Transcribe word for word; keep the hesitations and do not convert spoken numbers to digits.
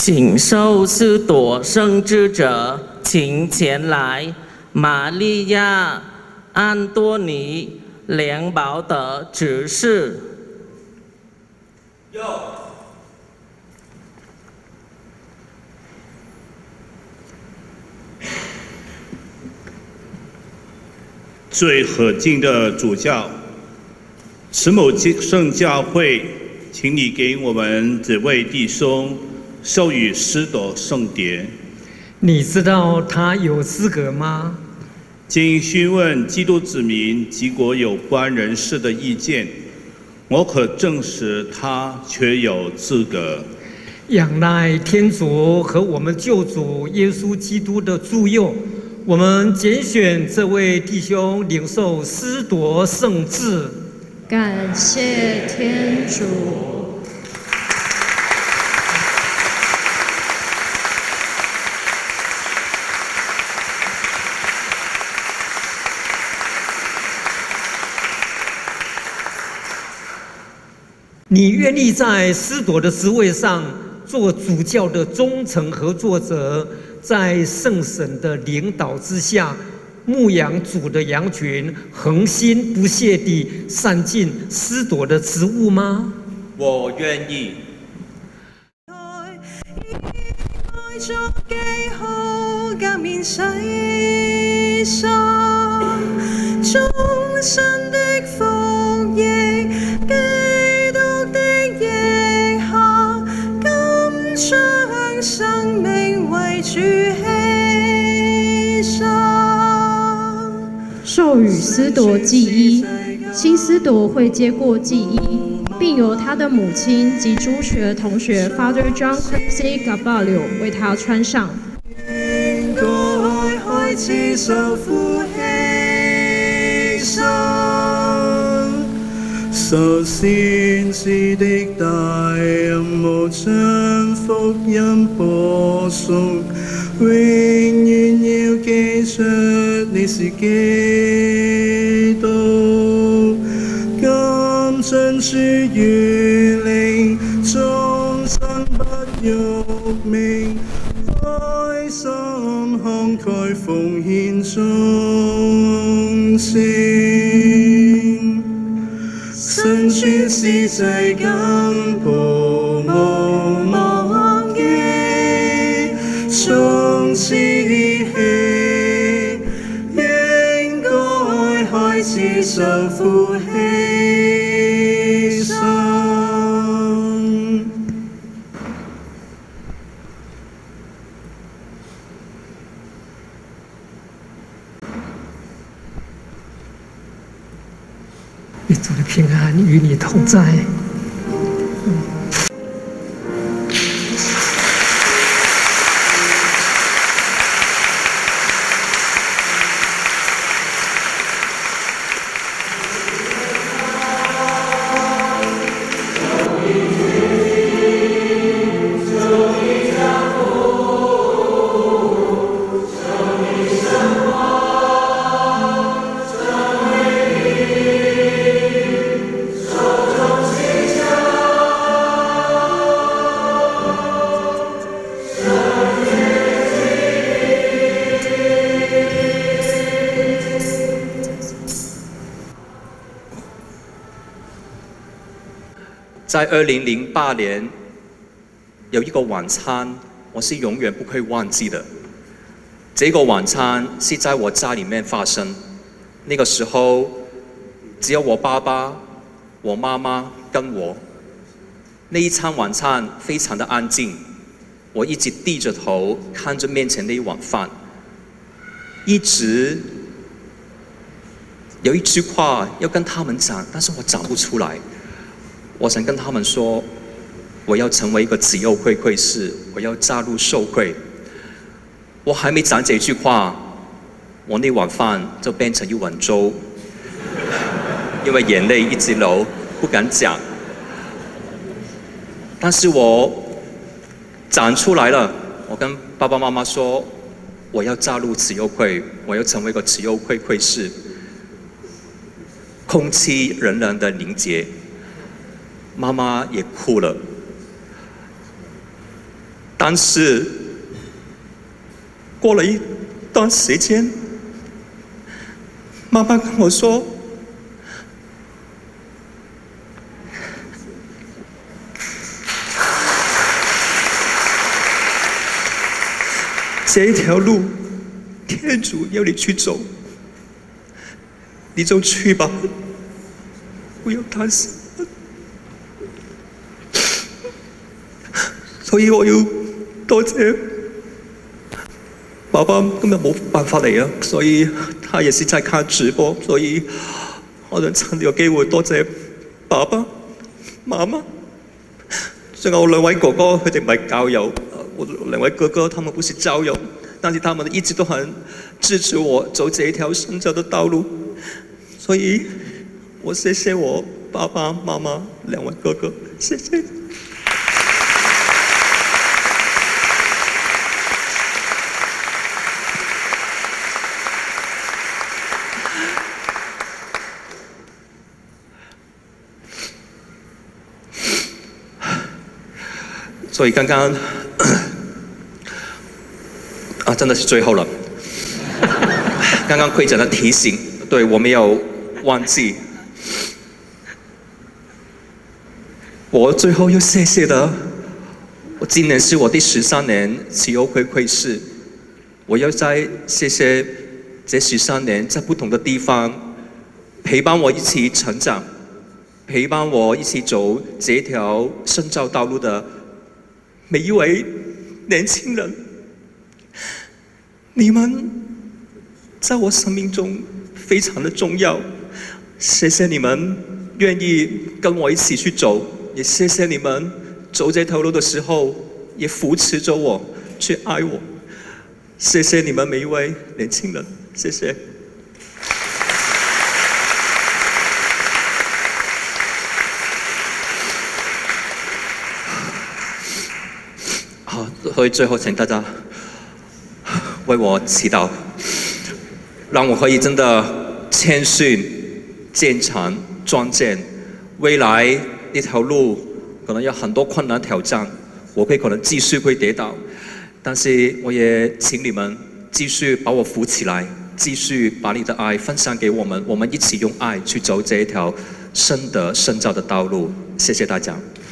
请受司铎圣职者，请前来。玛利亚、安多尼、梁宝德执事。 最和敬的主教，慈母圣教会，请你给我们这位弟兄授予司铎圣牒。 你知道他有资格吗？ 经询问基督子民及国有关人士的意见，我可证实他确有资格。 仰赖天主和我们救主耶稣基督的助佑，我们拣选这位弟兄领受司铎圣制。 感谢天主。 你愿意在司铎的职位上做主教的忠诚合作者，在圣神的领导之下，牧养主的羊群，恒心不懈地善尽司铎的职务吗？ 我愿意。 終身的服役，基督的翼下，甘將生命為主犧牲。 授予司铎祭衣，新司铎會接過祭衣，並由他的母親及主學同學 Father John Crazy Gabalio 為他穿上。 應該開始受苦犧牲，受先知的大任務，將福音播送，永遠要記着你是基督，甘遵主諭令，終生不辱命，開心慷慨奉獻忠誠，身穿司祭金袍無忘記，從此起應該開始受苦犧牲。 愿主的平安与你同在。 在二零零八年，有一个晚餐，我是永远不会忘记的。这个晚餐是在我家里面发生，那个时候只有我爸爸、我妈妈跟我。那一餐晚餐非常的安静，我一直低着头看着面前那一碗饭，一直有一句话要跟他们讲，但是我讲不出来。我想跟他们说，我要成为一个慈幼会会士，我要加入受会。我还没讲这句话，我那碗饭就变成一碗粥，因为眼泪一直流，不敢讲。但是我讲出来了，我跟爸爸妈妈说，我要加入慈幼会，我要成为一个慈幼会会士。空气冷冷的凝结。妈妈也哭了。 但是过了一段时间，妈妈跟我说，这一条路天主要你去走，你就去吧，不要担心。所以我要多謝爸爸，今日冇辦法嚟啊，所以他也是在看直播，所以我想趁呢個機會多謝爸爸、媽媽，仲有兩位哥哥，佢哋唔係教友，我兩位哥哥他們不是教友，但是他們一直都很支持我走這一條聖教的道路，所以我謝謝我爸爸媽媽兩位哥哥，謝謝。所以刚刚啊，真的是最后了。刚刚会长的提醒，对我没有忘记。我最后要谢谢的，我今年是我第十三年慈幼会会士，我要再谢谢这十三年在不同的地方陪伴我一起成长，陪伴我一起走这条圣教道路的每一位年轻人，你们在我生命中非常的重要。谢谢你们愿意跟我一起去走，也谢谢你们走这条路的时候也扶持着我，去爱我。谢谢你们每一位年轻人，谢谢。好，所以最后请大家为我祈祷，让我可以真的谦逊、坚强、壮健。未来一条路可能有很多困难挑战，我会可能继续会跌倒，但是我也请你们继续把我扶起来，继续把你的爱分享给我们，我们一起用爱去走这一条圣德圣教的道路。谢谢大家。